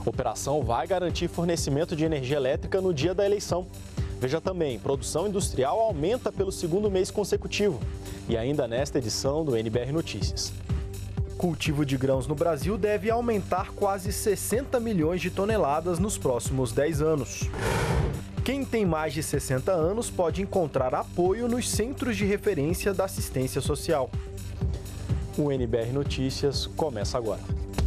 A operação vai garantir fornecimento de energia elétrica no dia da eleição. Veja também, produção industrial aumenta pelo segundo mês consecutivo. E ainda nesta edição do NBR Notícias. Cultivo de grãos no Brasil deve aumentar quase 60 milhões de toneladas nos próximos 10 anos. Quem tem mais de 60 anos pode encontrar apoio nos centros de referência da assistência social. O NBR Notícias começa agora.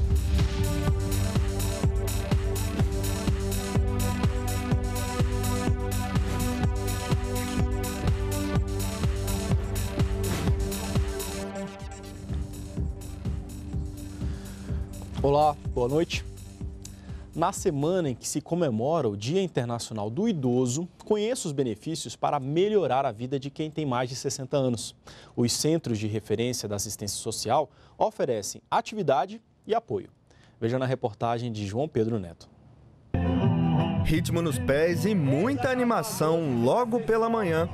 Olá, boa noite. Na semana em que se comemora o Dia Internacional do Idoso, conheça os benefícios para melhorar a vida de quem tem mais de 60 anos. Os Centros de Referência da Assistência Social oferecem atividade e apoio. Veja na reportagem de João Pedro Neto. Ritmo nos pés e muita animação logo pela manhã.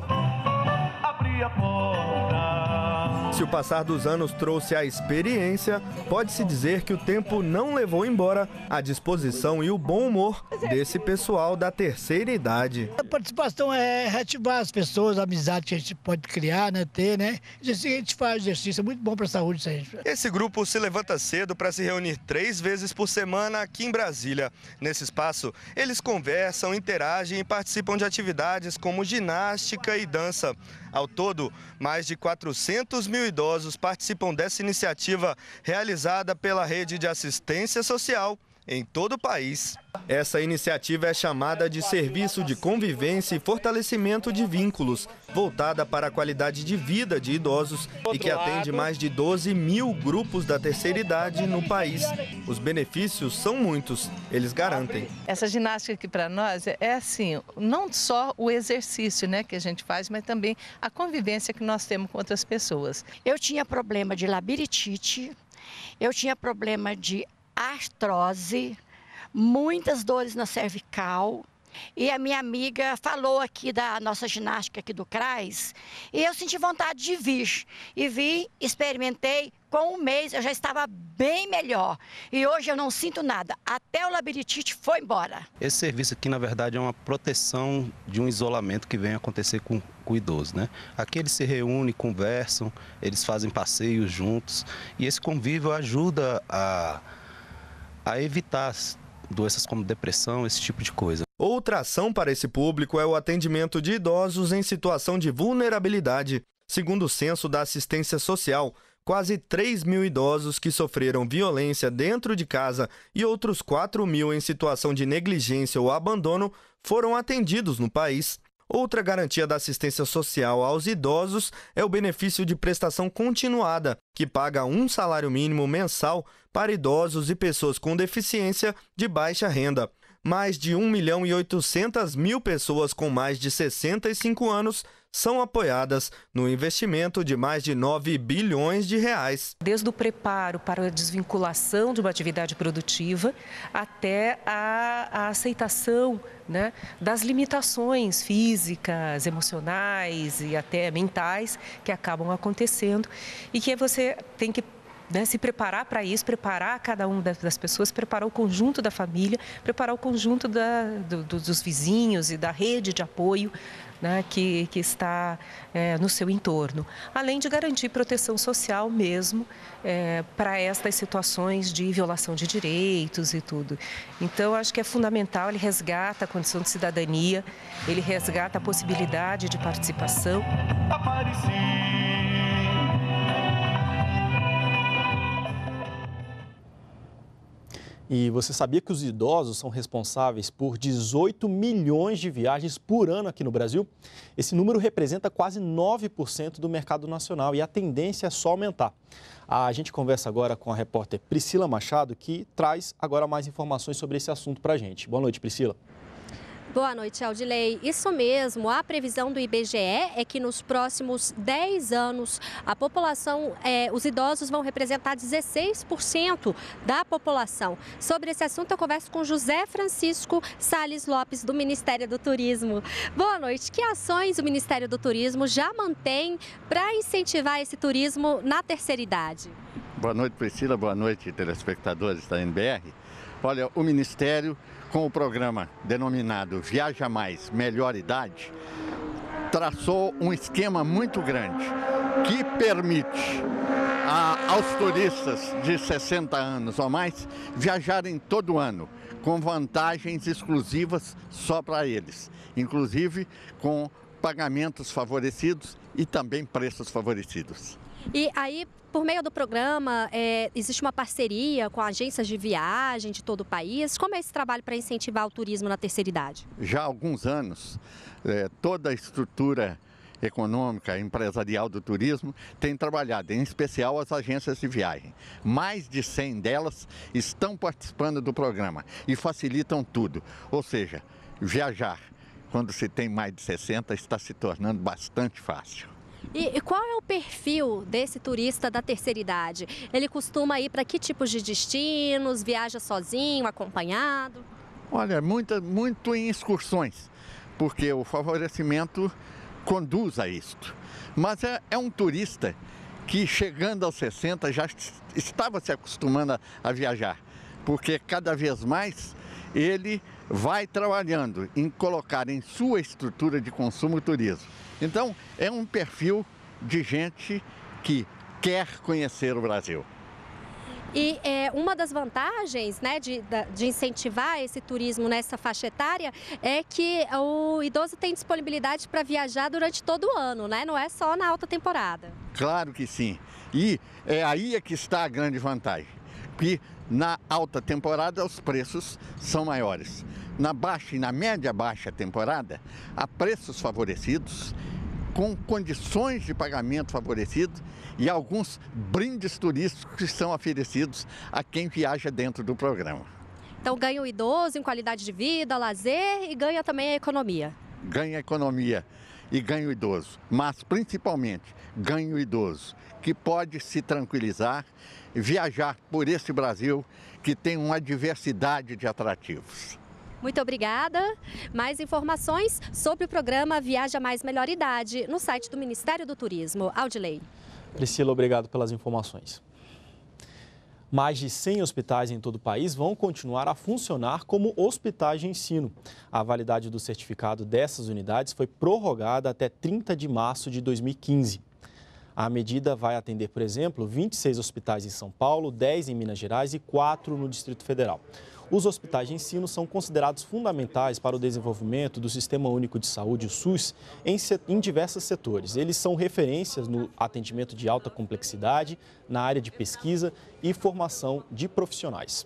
Se o passar dos anos trouxe a experiência, pode-se dizer que o tempo não levou embora a disposição e o bom humor desse pessoal da terceira idade. A participação é reativar as pessoas, a amizade que a gente pode criar, ter, A gente faz exercício, é muito bom para a saúde isso aí. Esse grupo se levanta cedo para se reunir 3 vezes por semana aqui em Brasília. Nesse espaço, eles conversam, interagem e participam de atividades como ginástica e dança. Ao todo, mais de 400 mil idosos participam dessa iniciativa realizada pela Rede de Assistência Social em todo o país. Essa iniciativa é chamada de Serviço de Convivência e Fortalecimento de Vínculos, voltada para a qualidade de vida de idosos e que atende mais de 12 mil grupos da terceira idade no país. Os benefícios são muitos, eles garantem. Essa ginástica aqui para nós é assim, não só o exercício, que a gente faz, mas também a convivência que nós temos com outras pessoas. Eu tinha problema de labirintite, eu tinha problema de artrose, muitas dores na cervical. E a minha amiga falou aqui da nossa ginástica aqui do CRAS e eu senti vontade de vir. E vi, experimentei, com 1 mês eu já estava bem melhor. E hoje eu não sinto nada, até o labirintite foi embora. Esse serviço aqui, na verdade, é uma proteção de um isolamento que vem acontecer com o idoso, Aqui eles se reúnem, conversam, eles fazem passeios juntos e esse convívio ajuda a evitar doenças como depressão, esse tipo de coisa. Outra ação para esse público é o atendimento de idosos em situação de vulnerabilidade. Segundo o censo da assistência social, quase 3 mil idosos que sofreram violência dentro de casa e outros 4 mil em situação de negligência ou abandono foram atendidos no país. Outra garantia da assistência social aos idosos é o benefício de prestação continuada, que paga 1 salário mínimo mensal para idosos e pessoas com deficiência de baixa renda. Mais de 1.800.000 pessoas com mais de 65 anos são apoiadas no investimento de mais de 9 bilhões de reais. Desde o preparo para a desvinculação de uma atividade produtiva até a aceitação das limitações físicas, emocionais e até mentais que acabam acontecendo e que você tem que se preparar para isso, preparar cada uma das pessoas, preparar o conjunto da família, preparar o conjunto dos vizinhos e da rede de apoio que está no seu entorno. Além de garantir proteção social mesmo para estas situações de violação de direitos e tudo. Então, acho que é fundamental, ele resgata a condição de cidadania, ele resgata a possibilidade de participação. E você sabia que os idosos são responsáveis por 18 milhões de viagens por ano aqui no Brasil? Esse número representa quase 9% do mercado nacional e a tendência é só aumentar. A gente conversa agora com a repórter Priscila Machado, que traz agora mais informações sobre esse assunto para a gente. Boa noite, Priscila. Boa noite, Aldilei. Isso mesmo, a previsão do IBGE é que nos próximos 10 anos a população, os idosos vão representar 16% da população. Sobre esse assunto eu converso com José Francisco Salles Lopes, do Ministério do Turismo. Boa noite. Que ações o Ministério do Turismo já mantém para incentivar esse turismo na terceira idade? Boa noite, Priscila. Boa noite, telespectadores da NBR. Olha, o Ministério, com o programa denominado Viaja Mais, Melhor Idade, traçou um esquema muito grande que permite aos turistas de 60 anos ou mais viajarem todo ano, com vantagens exclusivas só para eles, inclusive com pagamentos favorecidos e também preços favorecidos. E aí, por meio do programa, existe uma parceria com agências de viagem de todo o país. Como é esse trabalho para incentivar o turismo na terceira idade? Já há alguns anos, toda a estrutura econômica, empresarial do turismo tem trabalhado, em especial as agências de viagem. Mais de 100 delas estão participando do programa e facilitam tudo. Ou seja, viajar quando se tem mais de 60 está se tornando bastante fácil. E qual é o perfil desse turista da terceira idade? Ele costuma ir para que tipos de destinos? Viaja sozinho, acompanhado? Olha, muito em excursões, porque o favorecimento conduz a isto. Mas é um turista que, chegando aos 60, já estava se acostumando a viajar, porque cada vez mais ele vai trabalhando em colocar em sua estrutura de consumo o turismo. Então, é um perfil de gente que quer conhecer o Brasil. E uma das vantagens, né, de incentivar esse turismo nessa faixa etária é que o idoso tem disponibilidade para viajar durante todo o ano, né? Não é só na alta temporada. Claro que sim. E é aí que está a grande vantagem. Que na alta temporada os preços são maiores. Na baixa e na média baixa temporada, há preços favorecidos, com condições de pagamento favorecido e alguns brindes turísticos que são oferecidos a quem viaja dentro do programa. Então ganha o idoso em qualidade de vida, lazer e ganha também a economia. Ganha a economia e ganha o idoso, mas principalmente ganha o idoso, que pode se tranquilizar e viajar por esse Brasil que tem uma diversidade de atrativos. Muito obrigada. Mais informações sobre o programa Viaja Mais Melhor Idade no site do Ministério do Turismo. Audilei. Priscila, obrigado pelas informações. Mais de 100 hospitais em todo o país vão continuar a funcionar como hospitais de ensino. A validade do certificado dessas unidades foi prorrogada até 30 de março de 2015. A medida vai atender, por exemplo, 26 hospitais em São Paulo, 10 em Minas Gerais e 4 no Distrito Federal. Os hospitais de ensino são considerados fundamentais para o desenvolvimento do Sistema Único de Saúde, o SUS, em diversos setores. Eles são referências no atendimento de alta complexidade, na área de pesquisa e formação de profissionais.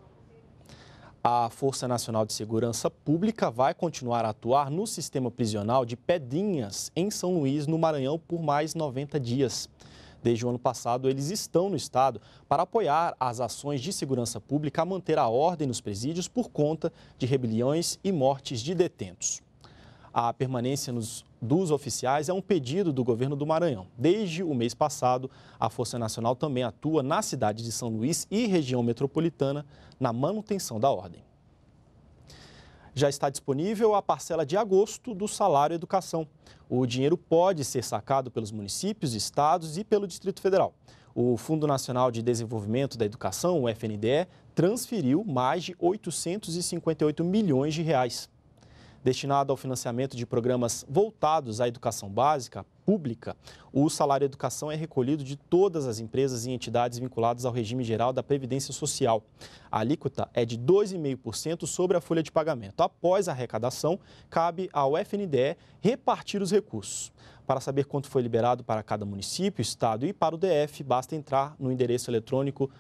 A Força Nacional de Segurança Pública vai continuar a atuar no sistema prisional de Pedrinhas, em São Luís, no Maranhão, por mais 90 dias. Desde o ano passado, eles estão no estado para apoiar as ações de segurança pública a manter a ordem nos presídios por conta de rebeliões e mortes de detentos. A permanência dos oficiais é um pedido do governo do Maranhão. Desde o mês passado, a Força Nacional também atua na cidade de São Luís e região metropolitana na manutenção da ordem. Já está disponível a parcela de agosto do Salário Educação. O dinheiro pode ser sacado pelos municípios, estados e pelo Distrito Federal. O Fundo Nacional de Desenvolvimento da Educação, o FNDE, transferiu mais de 858 milhões de reais. Destinado ao financiamento de programas voltados à educação básica pública, o Salário Educação é recolhido de todas as empresas e entidades vinculadas ao regime geral da Previdência Social. A alíquota é de 2,5% sobre a folha de pagamento. Após a arrecadação, cabe ao FNDE repartir os recursos. Para saber quanto foi liberado para cada município, estado e para o DF, basta entrar no endereço eletrônico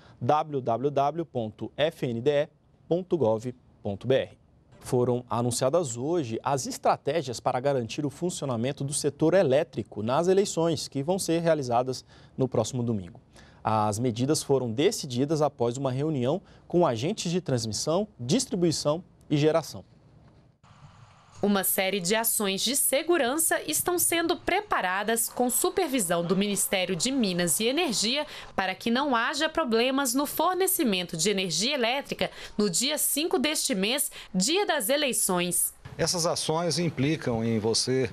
www.fnde.gov.br. Foram anunciadas hoje as estratégias para garantir o funcionamento do setor elétrico nas eleições, que vão ser realizadas no próximo domingo. As medidas foram decididas após uma reunião com agentes de transmissão, distribuição e geração. Uma série de ações de segurança estão sendo preparadas com supervisão do Ministério de Minas e Energia para que não haja problemas no fornecimento de energia elétrica no dia 5 deste mês, dia das eleições. Essas ações implicam em você,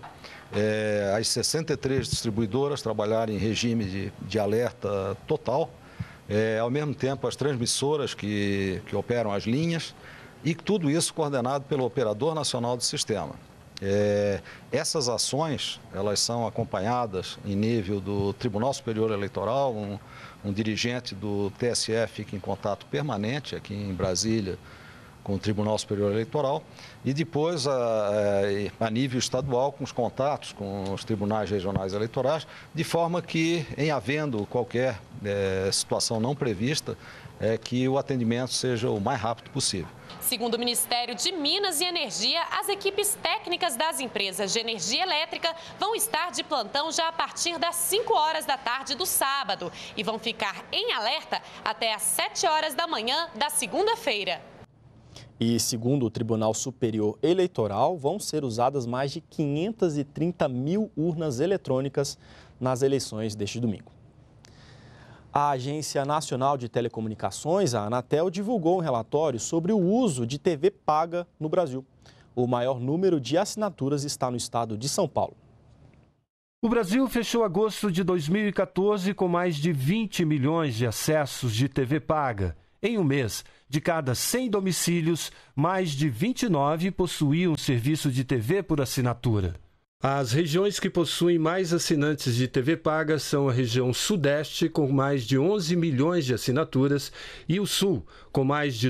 as 63 distribuidoras, trabalharem em regime de alerta total, ao mesmo tempo as transmissoras que operam as linhas, e tudo isso coordenado pelo Operador Nacional do Sistema. Essas ações, elas são acompanhadas em nível do Tribunal Superior Eleitoral, um dirigente do TSE fica em contato permanente aqui em Brasília com o Tribunal Superior Eleitoral, e depois a nível estadual com os contatos com os tribunais regionais eleitorais, de forma que, em havendo qualquer situação não prevista, que o atendimento seja o mais rápido possível. Segundo o Ministério de Minas e Energia, as equipes técnicas das empresas de energia elétrica vão estar de plantão já a partir das 5 horas da tarde do sábado e vão ficar em alerta até às 7 horas da manhã da segunda-feira. E, segundo o Tribunal Superior Eleitoral, vão ser usadas mais de 530 mil urnas eletrônicas nas eleições deste domingo. A Agência Nacional de Telecomunicações, a Anatel, divulgou um relatório sobre o uso de TV paga no Brasil. O maior número de assinaturas está no estado de São Paulo. O Brasil fechou agosto de 2014 com mais de 20 milhões de acessos de TV paga. Em um mês, de cada 100 domicílios, mais de 29 possuíam serviço de TV por assinatura. As regiões que possuem mais assinantes de TV paga são a região Sudeste, com mais de 11 milhões de assinaturas, e o Sul, com mais de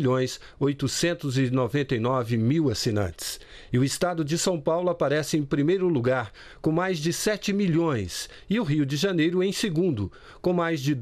2.899.000 assinantes. E o estado de São Paulo aparece em primeiro lugar, com mais de 7 milhões, e o Rio de Janeiro em segundo, com mais de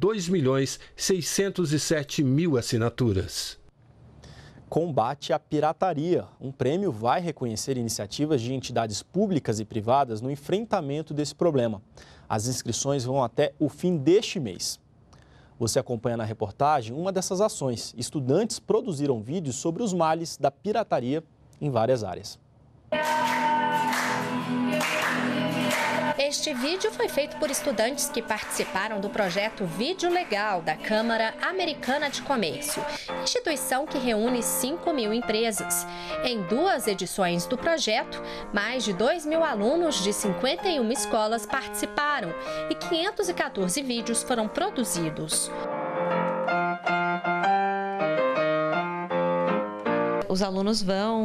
2.607.000 assinaturas. Combate à pirataria. Um prêmio vai reconhecer iniciativas de entidades públicas e privadas no enfrentamento desse problema. As inscrições vão até o fim deste mês. Você acompanha na reportagem uma dessas ações. Estudantes produziram vídeos sobre os males da pirataria em várias áreas. Este vídeo foi feito por estudantes que participaram do projeto Vídeo Legal da Câmara Americana de Comércio, instituição que reúne 5.000 empresas. Em 2 edições do projeto, mais de 2.000 alunos de 51 escolas participaram e 514 vídeos foram produzidos. Os alunos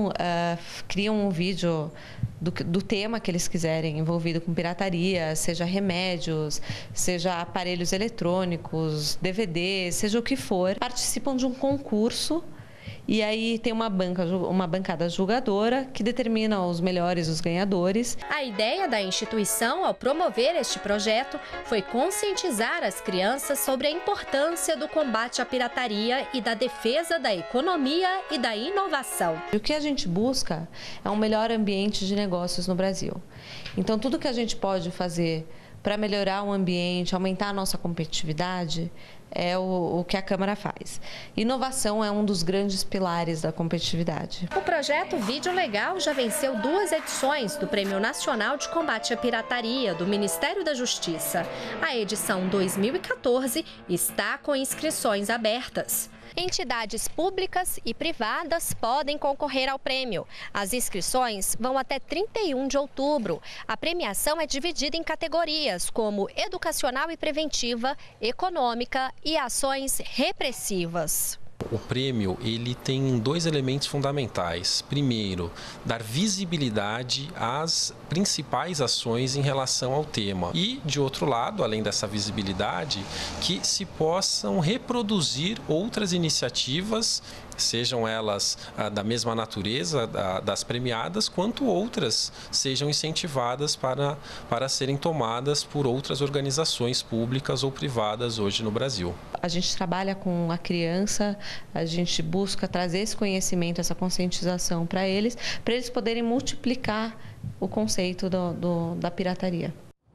criam um vídeo do tema que eles quiserem, envolvido com pirataria, seja remédios, seja aparelhos eletrônicos, DVD, seja o que for. Participam de um concurso e aí tem uma bancada julgadora que determina os melhores, os ganhadores. A ideia da instituição ao promover este projeto foi conscientizar as crianças sobre a importância do combate à pirataria e da defesa da economia e da inovação. O que a gente busca é um melhor ambiente de negócios no Brasil. Então, tudo que a gente pode fazer para melhorar o ambiente, aumentar a nossa competitividade, é o que a Câmara faz. Inovação é um dos grandes pilares da competitividade. O projeto Vídeo Legal já venceu 2 edições do Prêmio Nacional de Combate à Pirataria do Ministério da Justiça. A edição 2014 está com inscrições abertas. Entidades públicas e privadas podem concorrer ao prêmio. As inscrições vão até 31 de outubro. A premiação é dividida em categorias como educacional e preventiva, econômica e ações repressivas. O prêmio ele tem 2 elementos fundamentais. Primeiro, dar visibilidade às principais ações em relação ao tema. E, de outro lado, além dessa visibilidade, que se possam reproduzir outras iniciativas, sejam elas da mesma natureza das premiadas, quanto outras sejam incentivadas para serem tomadas por outras organizações públicas ou privadas hoje no Brasil. A gente trabalha com a criança, a gente busca trazer esse conhecimento, essa conscientização para eles poderem multiplicar o conceito da pirataria.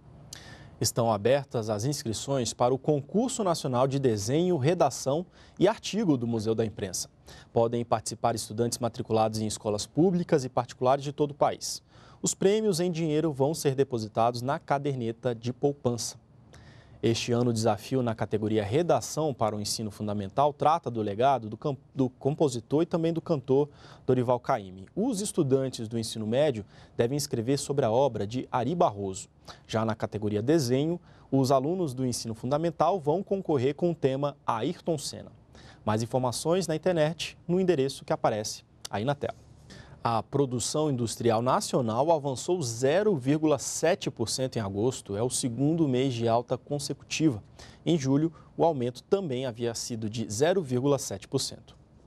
Estão abertas as inscrições para o Concurso Nacional de Desenho, Redação e Artigo do Museu da Imprensa. Podem participar estudantes matriculados em escolas públicas e particulares de todo o país. Os prêmios em dinheiro vão ser depositados na caderneta de poupança. Este ano, o desafio na categoria Redação para o Ensino Fundamental trata do legado do compositor e também do cantor Dorival Caymmi. Os estudantes do ensino médio devem escrever sobre a obra de Ari Barroso. Já na categoria Desenho, Os alunos do ensino fundamental vão concorrer com o tema Ayrton Senna. Mais informações na internet, no endereço que aparece aí na tela. A produção industrial nacional avançou 0,7% em agosto, é o segundo mês de alta consecutiva. Em julho, o aumento também havia sido de 0,7%.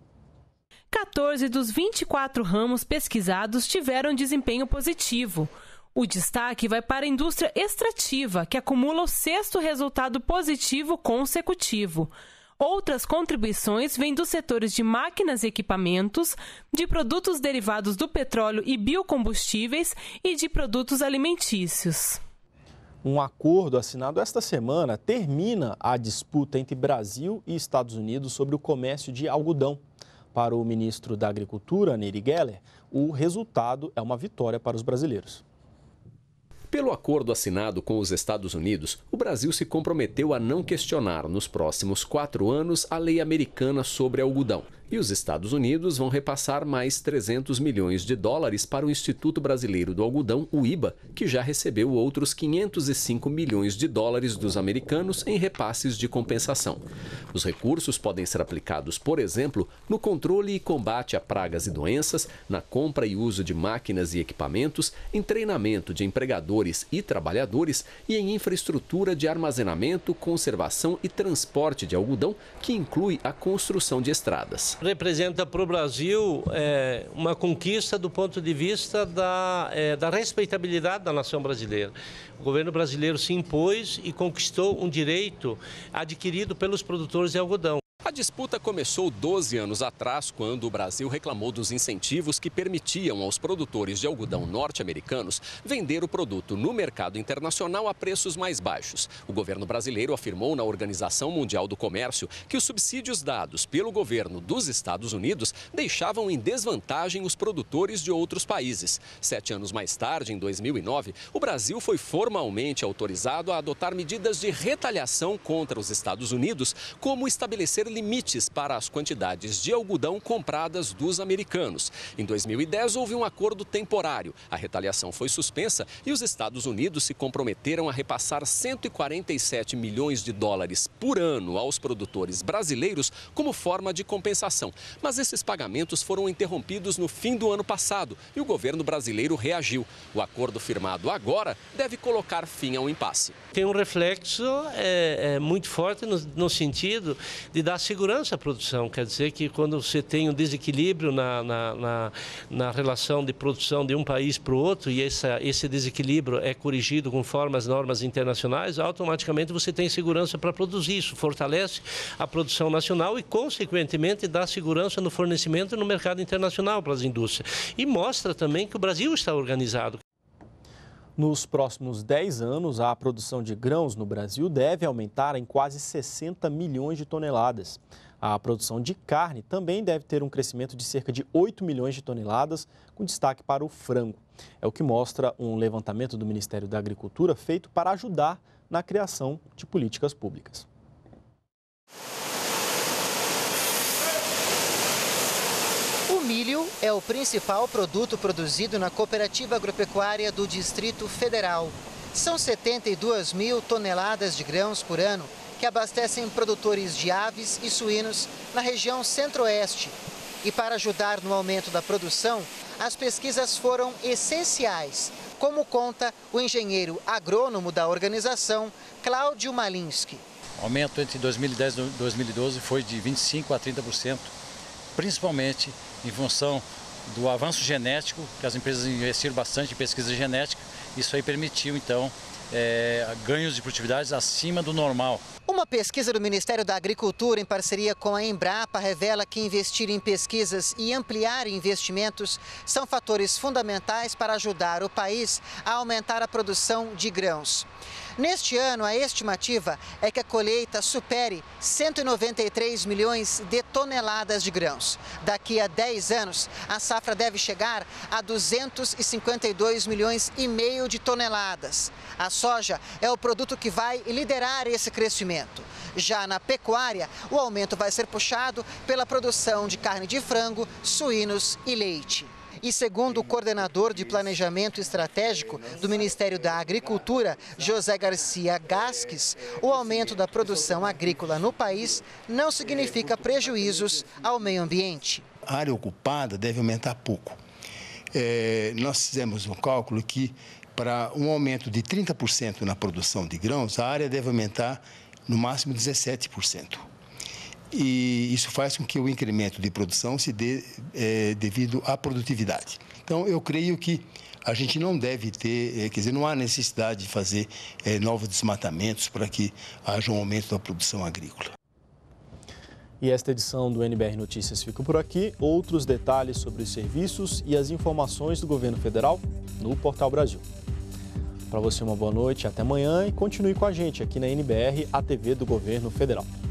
14 dos 24 ramos pesquisados tiveram desempenho positivo. O destaque vai para a indústria extrativa, que acumula o sexto resultado positivo consecutivo. Outras contribuições vêm dos setores de máquinas e equipamentos, de produtos derivados do petróleo e biocombustíveis e de produtos alimentícios. Um acordo assinado esta semana termina a disputa entre Brasil e Estados Unidos sobre o comércio de algodão. Para o ministro da Agricultura, Nery Geller, o resultado é uma vitória para os brasileiros. Pelo acordo assinado com os Estados Unidos, o Brasil se comprometeu a não questionar nos próximos 4 anos a lei americana sobre algodão. E os Estados Unidos vão repassar mais 300 milhões de dólares para o Instituto Brasileiro do Algodão, o IBA, que já recebeu outros 505 milhões de dólares dos americanos em repasses de compensação. Os recursos podem ser aplicados, por exemplo, no controle e combate a pragas e doenças, na compra e uso de máquinas e equipamentos, em treinamento de empregadores e trabalhadores e em infraestrutura de armazenamento, conservação e transporte de algodão, que inclui a construção de estradas. Representa para o Brasil uma conquista do ponto de vista da respeitabilidade da nação brasileira. O governo brasileiro se impôs e conquistou um direito adquirido pelos produtores de algodão. A disputa começou 12 anos atrás, quando o Brasil reclamou dos incentivos que permitiam aos produtores de algodão norte-americanos vender o produto no mercado internacional a preços mais baixos. O governo brasileiro afirmou na Organização Mundial do Comércio que os subsídios dados pelo governo dos Estados Unidos deixavam em desvantagem os produtores de outros países. 7 anos mais tarde, em 2009, o Brasil foi formalmente autorizado a adotar medidas de retaliação contra os Estados Unidos, como estabelecer limites para as quantidades de algodão compradas dos americanos. Em 2010, houve um acordo temporário. A retaliação foi suspensa e os Estados Unidos se comprometeram a repassar 147 milhões de dólares por ano aos produtores brasileiros como forma de compensação. Mas esses pagamentos foram interrompidos no fim do ano passado e o governo brasileiro reagiu. O acordo firmado agora deve colocar fim ao impasse. Tem um reflexo muito forte no sentido de dar segurança à produção. Quer dizer que quando você tem um desequilíbrio na relação de produção de um país para o outro e esse desequilíbrio é corrigido conforme as normas internacionais, automaticamente você tem segurança para produzir. Isso fortalece a produção nacional e, consequentemente, dá segurança no fornecimento no mercado internacional para as indústrias. E mostra também que o Brasil está organizado. Nos próximos 10 anos, a produção de grãos no Brasil deve aumentar em quase 60 milhões de toneladas. A produção de carne também deve ter um crescimento de cerca de 8 milhões de toneladas, com destaque para o frango. É o que mostra um levantamento do Ministério da Agricultura feito para ajudar na criação de políticas públicas. O milho é o principal produto produzido na Cooperativa Agropecuária do Distrito Federal. São 72 mil toneladas de grãos por ano que abastecem produtores de aves e suínos na região centro-oeste. E para ajudar no aumento da produção, as pesquisas foram essenciais, como conta o engenheiro agrônomo da organização, Cláudio Malinski. O aumento entre 2010 e 2012 foi de 25% a 30%, principalmente em função do avanço genético, que as empresas investiram bastante em pesquisa genética. Isso aí permitiu, então, ganhos de produtividades acima do normal. Uma pesquisa do Ministério da Agricultura, em parceria com a Embrapa, revela que investir em pesquisas e ampliar investimentos são fatores fundamentais para ajudar o país a aumentar a produção de grãos. Neste ano, a estimativa é que a colheita supere 193 milhões de toneladas de grãos. Daqui a 10 anos, a safra deve chegar a 252 milhões e meio de toneladas. A soja é o produto que vai liderar esse crescimento. Já na pecuária, o aumento vai ser puxado pela produção de carne de frango, suínos e leite. E segundo o coordenador de planejamento estratégico do Ministério da Agricultura, José Garcia Gasques, o aumento da produção agrícola no país não significa prejuízos ao meio ambiente. A área ocupada deve aumentar pouco. Nós fizemos um cálculo que para um aumento de 30% na produção de grãos, a área deve aumentar no máximo 17%. E isso faz com que o incremento de produção se dê devido à produtividade. Então, eu creio que a gente não deve ter, não há necessidade de fazer novos desmatamentos para que haja um aumento da produção agrícola. E esta edição do NBR Notícias fica por aqui. Outros detalhes sobre os serviços e as informações do governo federal no Portal Brasil. Para você uma boa noite, até amanhã e continue com a gente aqui na NBR, a TV do Governo Federal.